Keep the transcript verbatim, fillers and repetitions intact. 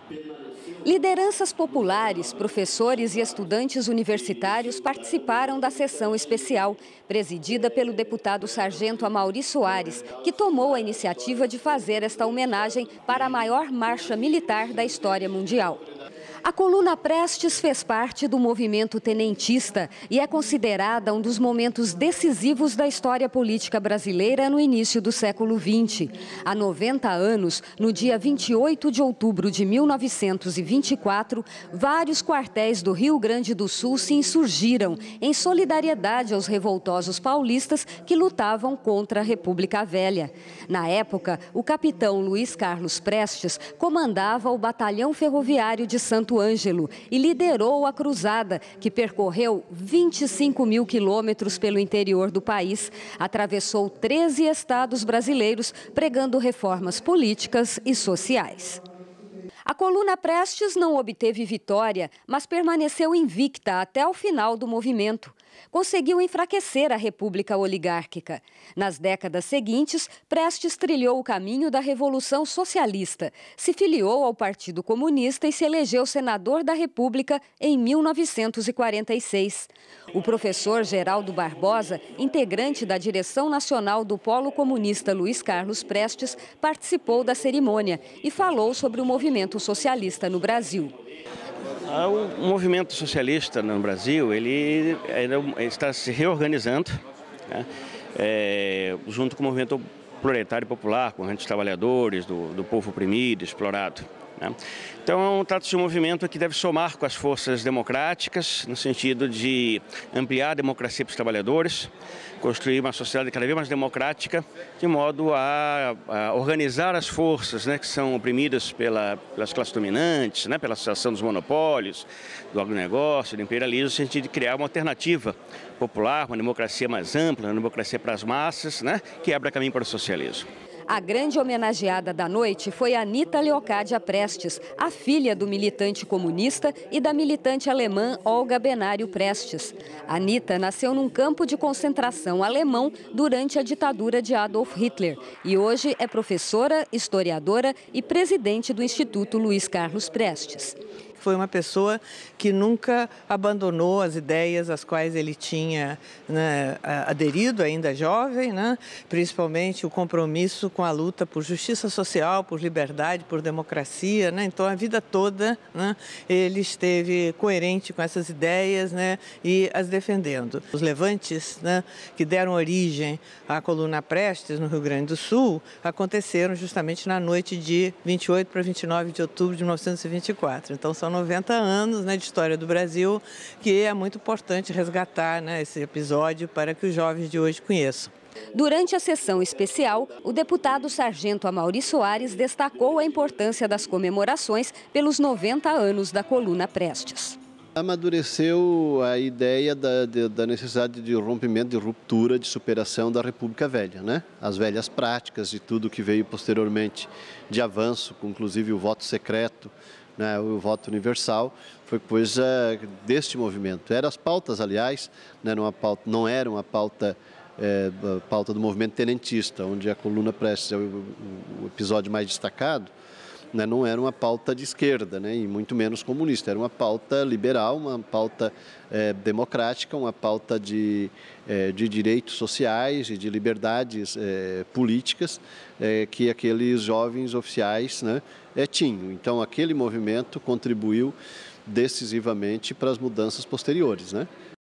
Lideranças populares, professores e estudantes universitários participaram da sessão especial, presidida pelo deputado sargento Amaury Soares, que tomou a iniciativa de fazer esta homenagem para a maior marcha militar da história mundial. A coluna Prestes fez parte do movimento tenentista e é considerada um dos momentos decisivos da história política brasileira no início do século vinte. Há noventa anos, no dia vinte e oito de outubro de mil novecentos e vinte e quatro, vários quartéis do Rio Grande do Sul se insurgiram em solidariedade aos revoltosos paulistas que lutavam contra a República Velha. Na época, o capitão Luiz Carlos Prestes comandava o Batalhão Ferroviário de Santo Ângelo e liderou a cruzada, que percorreu vinte e cinco mil quilômetros pelo interior do país, atravessou treze estados brasileiros, pregando reformas políticas e sociais. A coluna Prestes não obteve vitória, mas permaneceu invicta até o final do movimento. Conseguiu enfraquecer a República Oligárquica. Nas décadas seguintes, Prestes trilhou o caminho da Revolução Socialista, se filiou ao Partido Comunista e se elegeu senador da República em mil novecentos e quarenta e seis. O professor Geraldo Barbosa, integrante da direção nacional do Polo Comunista Luiz Carlos Prestes, participou da cerimônia e falou sobre o movimento socialista no Brasil. O movimento socialista no Brasil, ele está se reorganizando, né? É, junto com o movimento proletário popular, com os trabalhadores, do, do povo oprimido, explorado, né? Então, trata-se de um movimento que deve somar com as forças democráticas, no sentido de ampliar a democracia para os trabalhadores, construir uma sociedade cada vez mais democrática, de modo a, a organizar as forças, né, que são oprimidas pela, pelas classes dominantes, né, pela associação dos monopólios, do agronegócio, do imperialismo, no sentido de criar uma alternativa popular, uma democracia mais ampla, uma democracia para as massas, né, que abra caminho para o socialismo. A grande homenageada da noite foi Anita Leocádia Prestes, a filha do militante comunista e da militante alemã Olga Benário Prestes. Anita nasceu num campo de concentração alemão durante a ditadura de Adolf Hitler e hoje é professora, historiadora e presidente do Instituto Luiz Carlos Prestes. Foi uma pessoa que nunca abandonou as ideias às quais ele tinha, né, aderido, ainda jovem, né, principalmente o compromisso com a luta por justiça social, por liberdade, por democracia, né. Então, a vida toda, né, ele esteve coerente com essas ideias, né, e as defendendo. Os levantes, né, que deram origem à coluna Prestes, no Rio Grande do Sul, aconteceram justamente na noite de vinte e oito para vinte e nove de outubro de mil novecentos e vinte e quatro. Então, são noventa anos, né, de história do Brasil, que é muito importante resgatar, né, esse episódio para que os jovens de hoje conheçam. Durante a sessão especial, o deputado sargento Amaury Soares destacou a importância das comemorações pelos noventa anos da coluna Prestes. Amadureceu a ideia da, da necessidade de rompimento, de ruptura, de superação da República Velha, né? As velhas práticas e tudo que veio posteriormente de avanço, inclusive o voto secreto, né, o voto universal, foi coisa deste movimento. Eram as pautas, aliás, né, não, pauta, não era uma pauta, é, pauta do movimento tenentista, onde a coluna Prestes é o, o episódio mais destacado, né, não era uma pauta de esquerda, né, e muito menos comunista, era uma pauta liberal, uma pauta é, democrática, uma pauta de, é, de direitos sociais e de liberdades é, políticas é, que aqueles jovens oficiais, né, é, tinham. Então, aquele movimento contribuiu decisivamente para as mudanças posteriores, né?